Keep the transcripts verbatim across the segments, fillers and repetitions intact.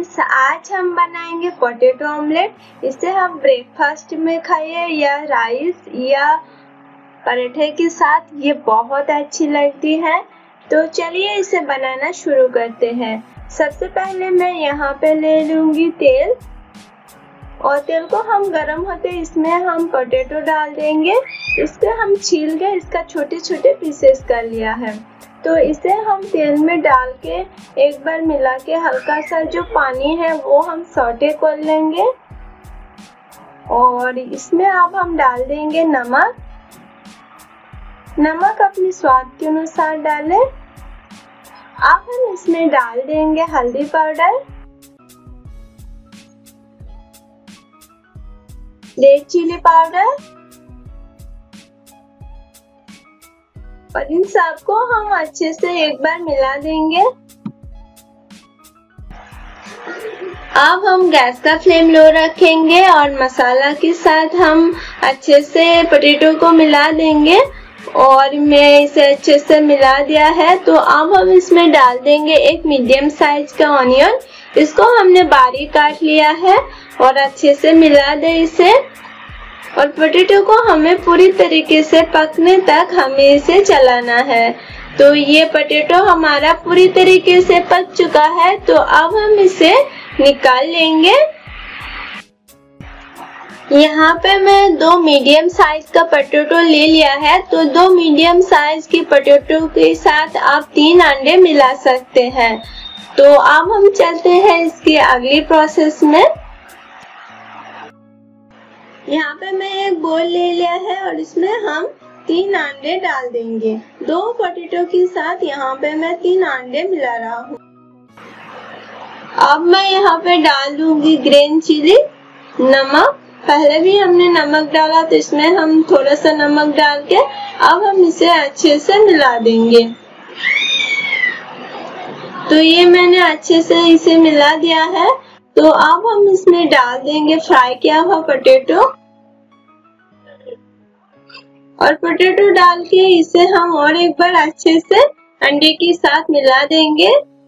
Friends, आज हम बनाएंगे पोटैटो ऑमलेट। इसे हम ब्रेकफास्ट में खाइए या राइस या पराठे के साथ, ये बहुत अच्छी लगती है। तो चलिए इसे बनाना शुरू करते हैं। सबसे पहले मैं यहाँ पे ले लूँगी तेल, और तेल को हम गरम होते इसमें हम पोटैटो डाल देंगे। इसके हम छील के इसका छोटे छोटे पीसेस कर लिया है। तो इसे हम तेल में डाल के एक बार मिला के हल्का सा जो पानी है वो हम सौटे कर लेंगे। और इसमें अब हम डाल देंगे नमक। नमक अपने स्वाद के अनुसार डालें। अब हम इसमें डाल देंगे हल्दी पाउडर, रेड चिली पाउडर, और इन सबको हम अच्छे से एक बार मिला देंगे। अब हम गैस का फ्लेम लो रखेंगे और मसाला के साथ हम अच्छे से पोटैटो को मिला देंगे। और मैं इसे अच्छे से मिला दिया है। तो अब हम इसमें डाल देंगे एक मीडियम साइज का ऑनियन। इसको हमने बारीक काट लिया है और अच्छे से मिला दे इसे। और पोटैटो को हमें पूरी तरीके से पकने तक हमें इसे चलाना है। तो ये पोटैटो हमारा पूरी तरीके से पक चुका है। तो अब हम इसे निकाल लेंगे। यहाँ पे मैं दो मीडियम साइज का पोटैटो ले लिया है। तो दो मीडियम साइज के पोटैटो के साथ आप तीन अंडे मिला सकते हैं। तो अब हम चलते हैं इसकी अगली प्रोसेस में। यहाँ पे मैं एक बोल ले लिया है और इसमें हम तीन अंडे डाल देंगे। दो पोटैटो के साथ यहाँ पे मैं तीन अंडे मिला रहा हूँ। अब मैं यहाँ पे डाल दूंगी ग्रीन चिली, नमक। पहले भी हमने नमक डाला तो इसमें हम थोड़ा सा नमक डाल के अब हम इसे अच्छे से मिला देंगे। तो ये मैंने अच्छे से इसे मिला दिया है। तो अब हम इसमें डाल देंगे फ्राई किया हुआ पोटैटो, और पोटैटो डाल के इसे हम और एक बार अच्छे से अंडे के साथ मिला देंगे।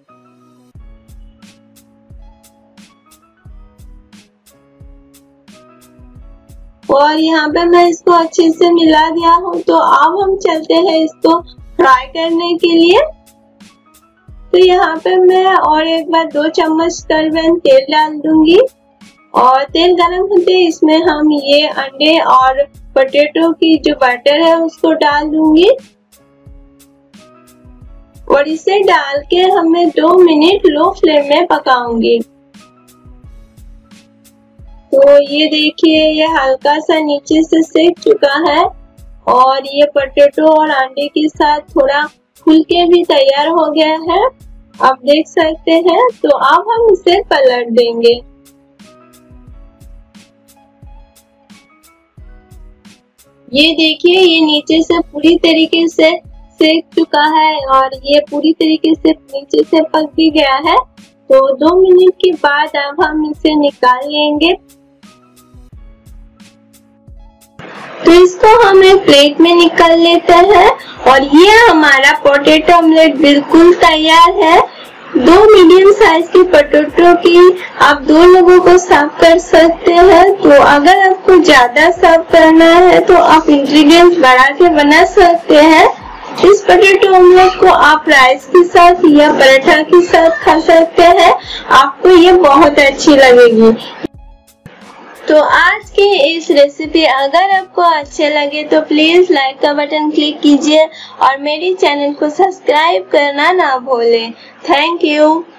और यहाँ पे मैं इसको अच्छे से मिला दिया हूँ। तो अब हम चलते हैं इसको फ्राई करने के लिए। तो यहाँ पे मैं और एक बार दो चम्मच करीबन तेल डाल दूंगी, और तेल गरम होते इसमें हम ये अंडे और पोटैटो की जो बटर है उसको डाल दूंगी। और इसे डाल के हमें दो मिनट लो फ्लेम में पकाऊंगी। तो ये देखिए ये हल्का सा नीचे से सेक चुका है, और ये पोटैटो और अंडे के साथ थोड़ा फूल के भी तैयार हो गया है, आप देख सकते हैं। तो अब हम इसे पलट देंगे। ये देखिए ये नीचे से पूरी तरीके से सेक चुका है, और ये पूरी तरीके से नीचे से पक भी गया है। तो दो मिनट के बाद अब हम इसे निकाल लेंगे। तो इसको हम एक प्लेट में निकाल लेते हैं। और ये हमारा पोटैटो ऑमलेट बिल्कुल तैयार है। दो मीडियम साइज के पोटैटो की आप दो लोगों को सर्व कर सकते हैं। तो अगर आपको ज्यादा सर्व करना है तो आप इंग्रेडिएंट्स बढ़ा के बना सकते हैं। इस पोटैटो ऑमलेट को आप राइस के साथ या पराठा के साथ खा सकते हैं। आपको ये बहुत अच्छी लगेगी। तो आज की इस रेसिपी अगर आपको अच्छे लगे तो प्लीज लाइक का बटन क्लिक कीजिए और मेरी चैनल को सब्सक्राइब करना ना भूलें। Thank you.